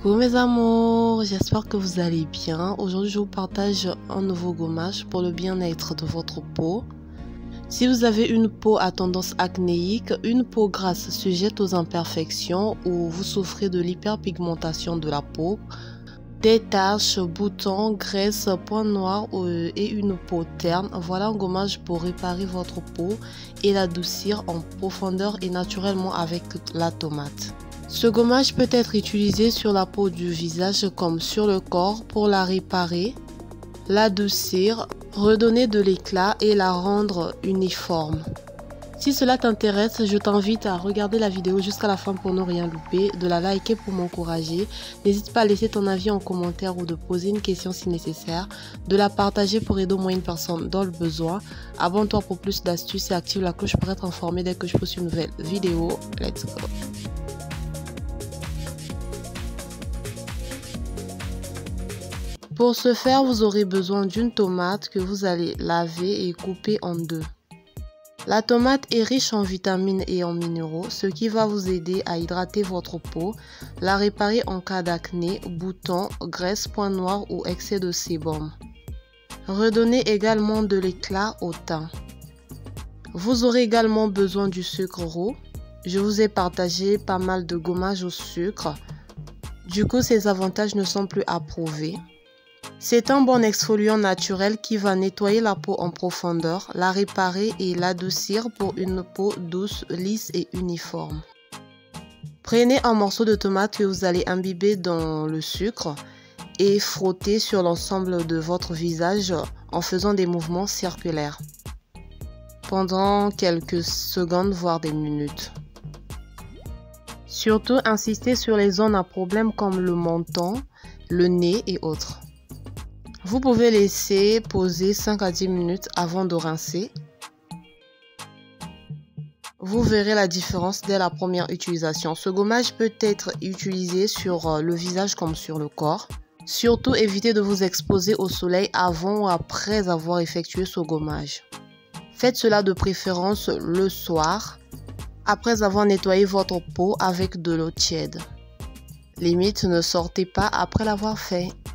Coucou mes amours, j'espère que vous allez bien. Aujourd'hui je vous partage un nouveau gommage pour le bien-être de votre peau. Si vous avez une peau à tendance acnéique, une peau grasse sujette aux imperfections ou vous souffrez de l'hyperpigmentation de la peau, des taches, boutons, graisse, points noirs et une peau terne, voilà un gommage pour réparer votre peau et l'adoucir en profondeur et naturellement avec la tomate. Ce gommage peut être utilisé sur la peau du visage comme sur le corps pour la réparer, l'adoucir, redonner de l'éclat et la rendre uniforme. Si cela t'intéresse, je t'invite à regarder la vidéo jusqu'à la fin pour ne rien louper, de la liker pour m'encourager. N'hésite pas à laisser ton avis en commentaire ou de poser une question si nécessaire, de la partager pour aider au moins une personne dans le besoin. Abonne-toi pour plus d'astuces et active la cloche pour être informé dès que je poste une nouvelle vidéo. Let's go! Pour ce faire, vous aurez besoin d'une tomate que vous allez laver et couper en deux. La tomate est riche en vitamines et en minéraux, ce qui va vous aider à hydrater votre peau, la réparer en cas d'acné, boutons, graisse, points noirs ou excès de sébum. Redonnez également de l'éclat au teint. Vous aurez également besoin du sucre roux. Je vous ai partagé pas mal de gommage au sucre. Du coup, ces avantages ne sont plus à prouver. C'est un bon exfoliant naturel qui va nettoyer la peau en profondeur, la réparer et l'adoucir pour une peau douce, lisse et uniforme. Prenez un morceau de tomate que vous allez imbiber dans le sucre et frotter sur l'ensemble de votre visage en faisant des mouvements circulaires pendant quelques secondes voire des minutes. Surtout, insistez sur les zones à problème comme le menton, le nez et autres. Vous pouvez laisser poser 5 à 10 minutes avant de rincer. Vous verrez la différence dès la première utilisation. Ce gommage peut être utilisé sur le visage comme sur le corps. Surtout, évitez de vous exposer au soleil avant ou après avoir effectué ce gommage. Faites cela de préférence le soir, après avoir nettoyé votre peau avec de l'eau tiède. Limite, ne sortez pas après l'avoir fait.